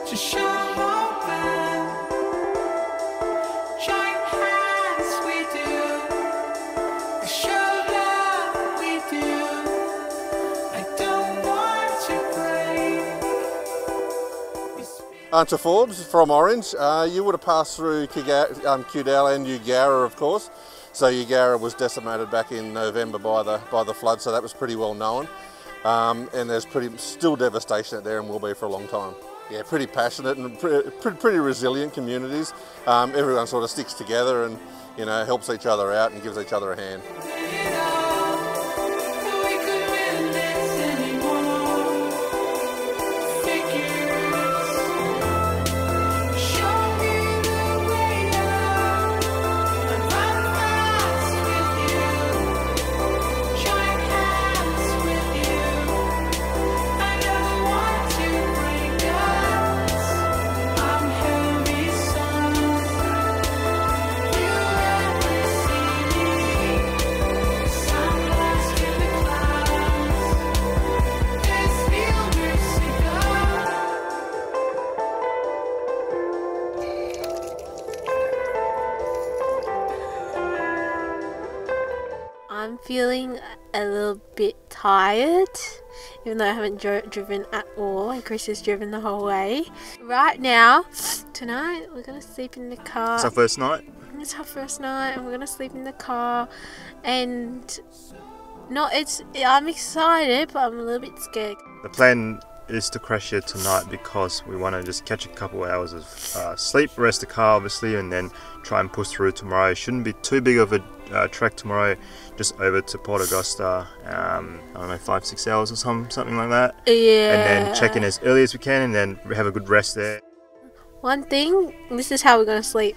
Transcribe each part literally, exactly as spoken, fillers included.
to show open. Join hands we do, to show love we do. I don't want to break. Hunter Forbes from Orange. Uh, you would have passed through Kiga um, Kewdale and Eugara, of course. So Eugara was decimated back in November by the by the flood, so that was pretty well known. Um, and there's pretty still devastation out there and will be for a long time. Yeah, pretty passionate and pretty, pretty resilient communities. Um, everyone sort of sticks together and, you know, helps each other out and gives each other a hand. I'm feeling a little bit tired, even though I haven't dri driven at all, and Chris has driven the whole way. Right now, tonight, we're going to sleep in the car. It's our first night. It's our first night, and we're going to sleep in the car. And no, it's I'm excited, but I'm a little bit scared. The plan is to crash here tonight because we want to just catch a couple hours of uh, sleep, rest the car obviously, and then try and push through tomorrow. Shouldn't be too big of a uh, trek tomorrow, just over to Port Augusta, um, I don't know, five, six hours or some, something like that. Yeah. And then check in as early as we can and then have a good rest there. One thing, this is how we're going to sleep.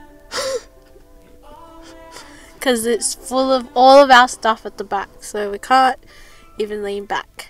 Because it's full of all of our stuff at the back, so we can't even lean back.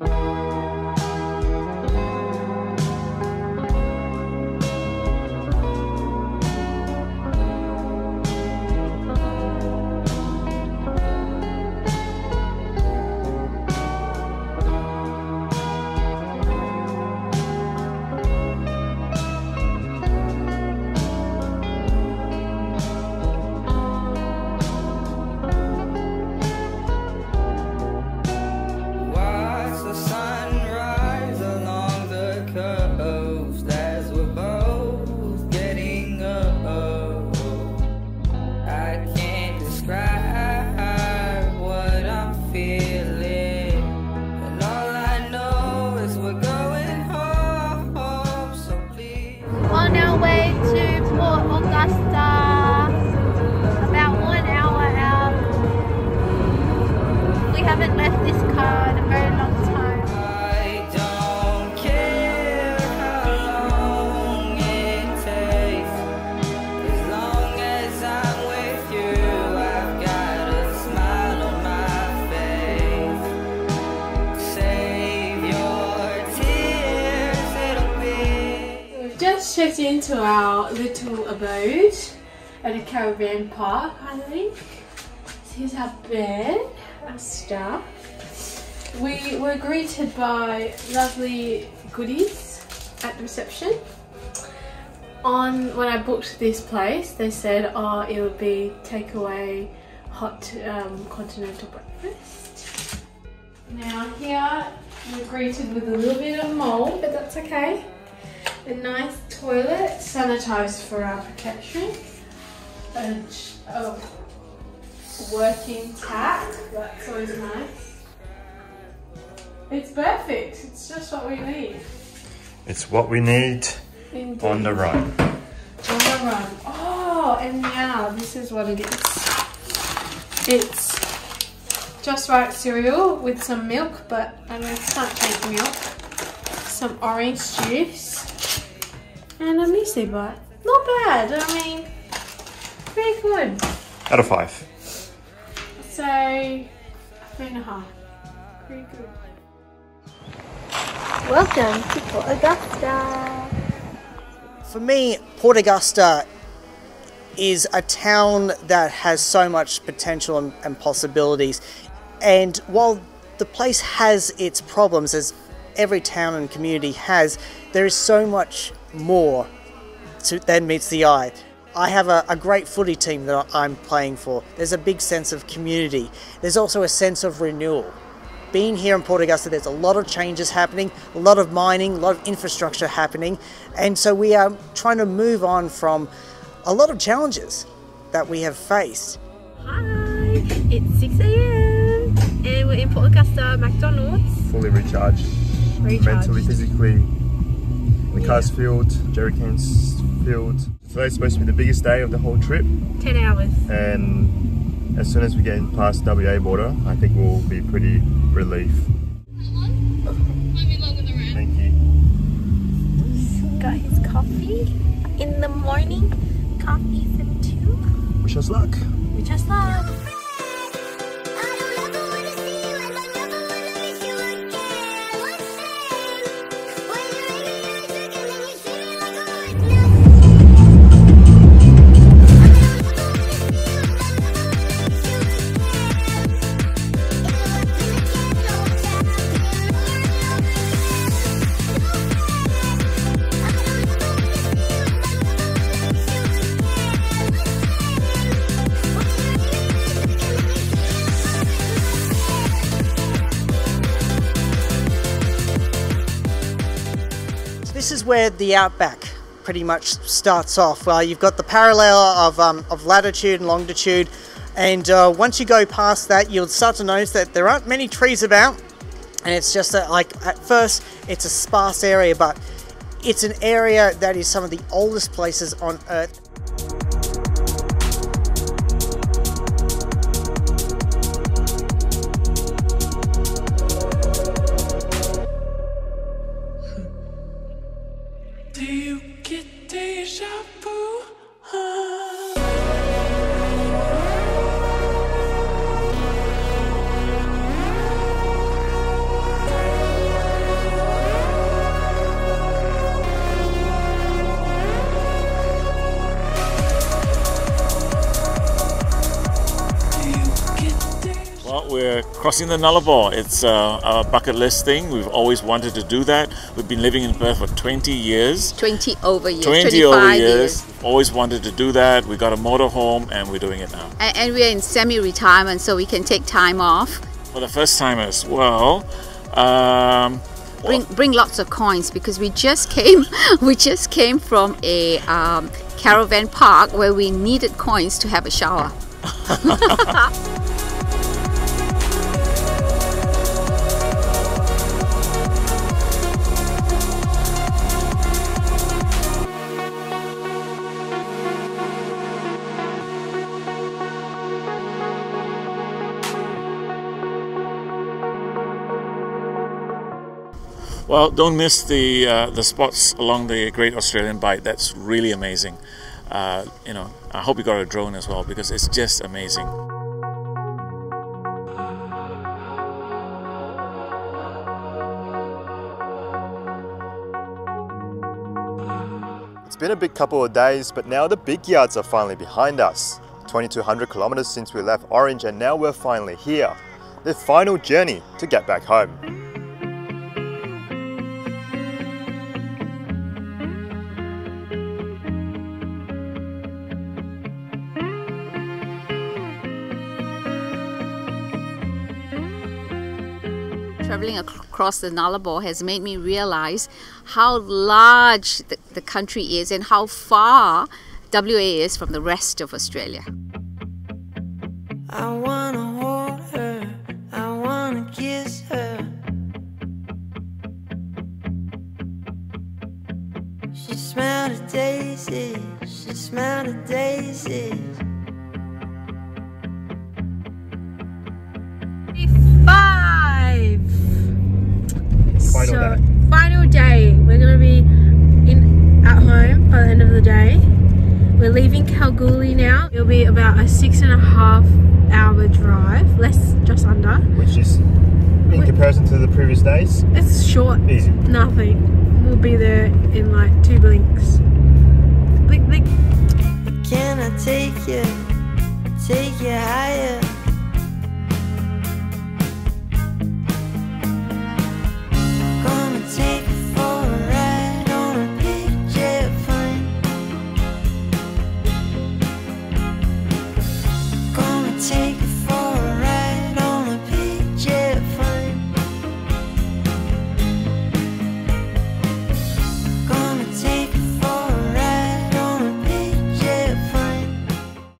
On our way to Port Augusta, about one hour out. We haven't left this car in a very long time. I don't care how long it takes, as long as I'm with you. I've got a smile on my face. Save your tears, it'll be. We've just checked into our little abode at a caravan park, I think. So here's our bed, our stuff. We were greeted by lovely goodies at the reception. On when I booked this place, they said, oh, it would be takeaway hot um, continental breakfast. Now here we're greeted with a little bit of mold, but that's okay. A nice toilet, sanitised for our protection. A, a working tap, that's always nice. It's perfect, it's just what we need. It's what we need. Indeed. On the run. On the run. Oh, and now this is what it is. It's just right cereal with some milk, but I don't can't take milk. Some orange juice. And a muesli bar. Not bad, I mean, pretty good. Out of five. So, three and a half. Pretty good. Welcome to Port Augusta. For me, Port Augusta is a town that has so much potential and, and possibilities. And while the place has its problems, as every town and community has, there is so much more to, than meets the eye. I have a, a great footy team that I'm playing for. There's a big sense of community. There's also a sense of renewal. Being here in Port Augusta, there's a lot of changes happening, a lot of mining, a lot of infrastructure happening, and so we are trying to move on from a lot of challenges that we have faced. Hi, it's six A M and we're in Port Augusta McDonald's. Fully recharged, Recharged. mentally, physically. The Yeah. car's filled, jerry cans filled. Today's supposed to be the biggest day of the whole trip, ten hours. and as soon as we get past W A border, I think we'll be pretty relieved. Thank you. Got his coffee in the morning. Coffee for two. Wish us luck. We just love. This is where the outback pretty much starts off. Uh, you've got the parallel of, um, of latitude and longitude, and uh, once you go past that, you'll start to notice that there aren't many trees about, and it's just a, like at first it's a sparse area, but it's an area that is some of the oldest places on Earth. Do you get deja vu? Well, we're crossing the Nullarbor. It's uh, a bucket list thing. We've always wanted to do that. We've been living in Perth for twenty years. twenty over years, twenty over twenty-five years. years. We've always wanted to do that. We got a motorhome and we're doing it now. And, and we're in semi-retirement, so we can take time off. For the first time as well, um, Bring bring lots of coins because we just came we just came from a um, caravan park where we needed coins to have a shower. well, don't miss the uh, the spots along the Great Australian Bight. That's really amazing. Uh, you know, I hope you got a drone as well because it's just amazing. It's been a big couple of days, but now the big yards are finally behind us. twenty-two hundred kilometers since we left Orange, and now we're finally here. The final journey to get back home. Traveling ac across the Nullarbor has made me realize how large the, the country is and how far W A is from the rest of Australia. I wanna hold her, I wanna kiss her. She smelled a daisy, she smelled a daisy. Five. Final so, day. Final day. We're gonna be in at home by the end of the day. We're leaving Kalgoorlie now. It'll be about a six and a half hour drive, less, just under. Which is, in comparison to the previous days, It's short. easy. Nothing. We'll be there in like two blinks. Blink, blink. Can I take you, take you higher?